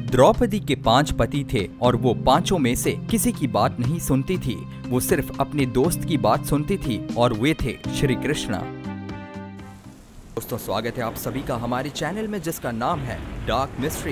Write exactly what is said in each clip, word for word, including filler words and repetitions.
द्रौपदी के पांच पति थे और वो पांचों में से किसी की बात नहीं सुनती थी। वो सिर्फ अपने दोस्त की बात सुनती थी और वे थे श्री कृष्ण। दोस्तों, स्वागत है आप सभी का हमारे चैनल में जिसका नाम है डार्क मिस्ट्री।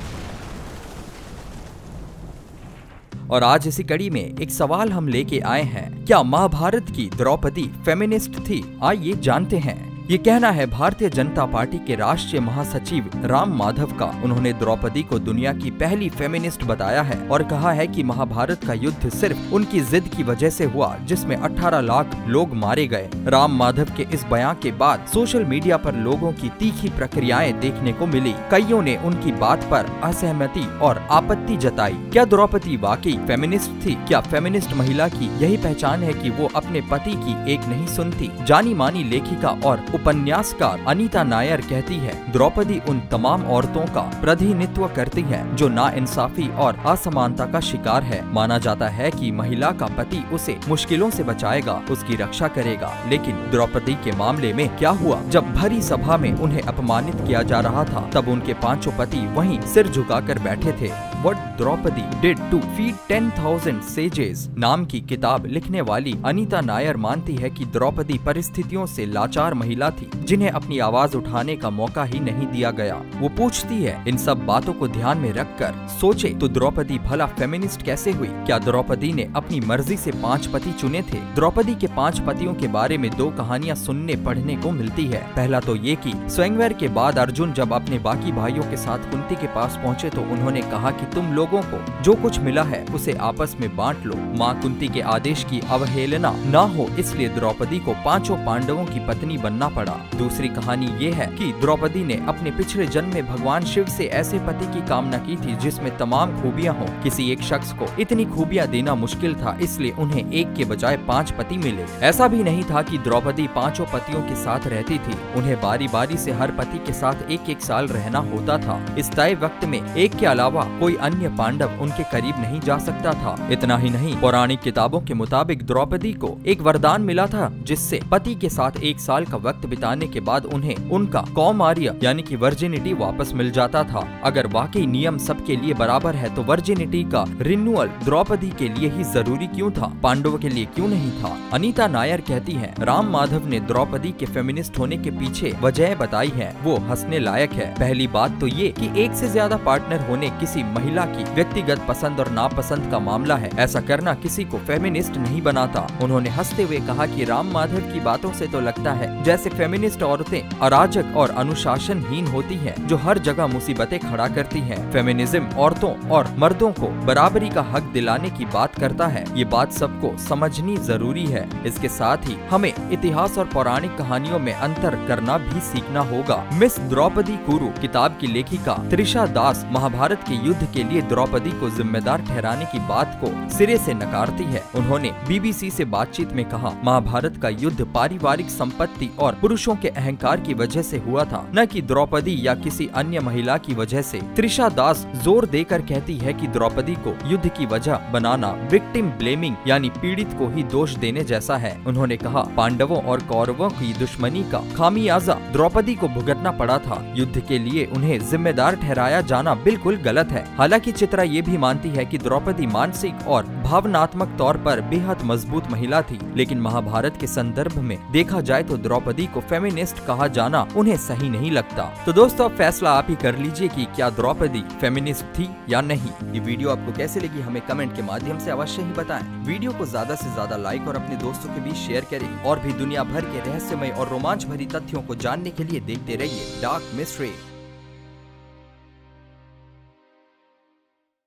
और आज इसी कड़ी में एक सवाल हम लेके आए हैं, क्या महाभारत की द्रौपदी फेमिनिस्ट थी? आइए जानते हैं। ये कहना है भारतीय जनता पार्टी के राष्ट्रीय महासचिव राम माधव का। उन्होंने द्रौपदी को दुनिया की पहली फेमिनिस्ट बताया है और कहा है कि महाभारत का युद्ध सिर्फ उनकी जिद की वजह से हुआ, जिसमें अठारह लाख लोग मारे गए। राम माधव के इस बयान के बाद सोशल मीडिया पर लोगों की तीखी प्रक्रियाएं देखने को मिली। कईयों ने उनकी बात पर असहमति और आपत्ति जताई। क्या द्रौपदी वाकई फेमिनिस्ट थी? क्या फेमिनिस्ट महिला की यही पहचान है कि वो अपने पति की एक नहीं सुनती? जानी मानी लेखिका और उपन्यासकार अनीता नायर कहती है, द्रौपदी उन तमाम औरतों का प्रतिनिधित्व करती है जो नाइंसाफी और असमानता का शिकार है। माना जाता है कि महिला का पति उसे मुश्किलों से बचाएगा, उसकी रक्षा करेगा। लेकिन द्रौपदी के मामले में क्या हुआ? जब भरी सभा में उन्हें अपमानित किया जा रहा था, तब उनके पांचों पति वहीं सिर झुकाकर बैठे थे। What Draupadi did to feed ten thousand sages नाम की किताब लिखने वाली अनीता नायर मानती है कि द्रौपदी परिस्थितियों से लाचार महिला थी जिन्हें अपनी आवाज उठाने का मौका ही नहीं दिया गया। वो पूछती है, इन सब बातों को ध्यान में रखकर सोचे तो द्रौपदी भला फेमिनिस्ट कैसे हुई? क्या द्रौपदी ने अपनी मर्जी से पांच पति चुने थे? द्रौपदी के पांच पतियों के बारे में दो कहानियां सुनने पढ़ने को मिलती है। पहला तो ये कि स्वयंवर के बाद अर्जुन जब अपने बाकी भाइयों के साथ कुंती के पास पहुँचे तो उन्होंने कहा कि तुम लोगों को जो कुछ मिला है उसे आपस में बांट लो। माँ कुंती के आदेश की अवहेलना न हो, इसलिए द्रौपदी को पांचों पांडवों की पत्नी बनना पड़ा। दूसरी कहानी ये है कि द्रौपदी ने अपने पिछले जन्म में भगवान शिव से ऐसे पति की कामना की थी जिसमें तमाम खूबियां हो। किसी एक शख्स को इतनी खूबियां देना मुश्किल था, इसलिए उन्हें एक के बजाय पांच पति मिले। ऐसा भी नहीं था कि द्रौपदी पांचों पतियों के साथ रहती थी। उन्हें बारी बारी से हर पति के साथ एक एक साल रहना होता था। इस तय वक्त में एक के अलावा कोई अन्य पांडव उनके करीब नहीं जा सकता था। इतना ही नहीं, पौराणिक किताबों के मुताबिक द्रौपदी को एक वरदान मिला था जिससे पति के साथ एक साल का वक्त बिताने के बाद उन्हें उनका कौमार्य यानी कि वर्जिनिटी वापस मिल जाता था। अगर वाकई नियम सबके लिए बराबर है तो वर्जिनिटी का रिन्यूअल द्रौपदी के लिए ही जरूरी क्यों था, पांडवों के लिए क्यों नहीं था? अनीता नायर कहती है, राम माधव ने द्रौपदी के फेमिनिस्ट होने के पीछे वजह बताई है, वो हंसने लायक है। पहली बात तो ये कि एक से ज्यादा पार्टनर होने किसी महिला की व्यक्तिगत पसंद और नापसंद का मामला है। ऐसा करना किसी को फेमिनिस्ट नहीं बनाता। उन्होंने हंसते हुए कहा कि राम माधव की बातों से तो लगता है जैसे फेमिनिस्ट औरतें अराजक और अनुशासनहीन होती हैं, जो हर जगह मुसीबतें खड़ा करती हैं। फेमिनिज्म औरतों और मर्दों को बराबरी का हक दिलाने की बात करता है। ये बात सबको समझनी जरूरी है। इसके साथ ही हमें इतिहास और पौराणिक कहानियों में अंतर करना भी सीखना होगा। मिस द्रौपदी कुरु किताब की लेखिका त्रिशा दास महाभारत के युद्ध के लिए द्रौपदी को जिम्मेदार ठहराने की बात को सिरे से नकारती है। उन्होंने बीबीसी से बातचीत में कहा, महाभारत का युद्ध पारिवारिक संपत्ति और पुरुषों के अहंकार की वजह से हुआ था, न कि द्रौपदी या किसी अन्य महिला की वजह से। त्रिशा दास जोर देकर कहती है कि द्रौपदी को युद्ध की वजह बनाना विक्टिम ब्लेमिंग यानी पीड़ित को ही दोष देने जैसा है। उन्होंने कहा, पांडवों और कौरवों की दुश्मनी का खामियाजा द्रौपदी को भुगतना पड़ा था। युद्ध के लिए उन्हें जिम्मेदार ठहराया जाना बिल्कुल गलत है। हालांकि चित्रा ये भी मानती है कि द्रौपदी मानसिक और भावनात्मक तौर पर बेहद मजबूत महिला थी, लेकिन महाभारत के संदर्भ में देखा जाए तो द्रौपदी को फेमिनिस्ट कहा जाना उन्हें सही नहीं लगता। तो दोस्तों, अब फैसला आप ही कर लीजिए कि क्या द्रौपदी फेमिनिस्ट थी या नहीं। ये वीडियो आपको कैसे लगी हमें कमेंट के माध्यम से अवश्य ही बताएं। वीडियो को ज्यादा से ज्यादा लाइक और अपने दोस्तों के बीच शेयर करें और भी दुनिया भर के रहस्यमय और रोमांच भरी तथ्यों को जानने के लिए देखते रहिए डार्क मिस्ट्री।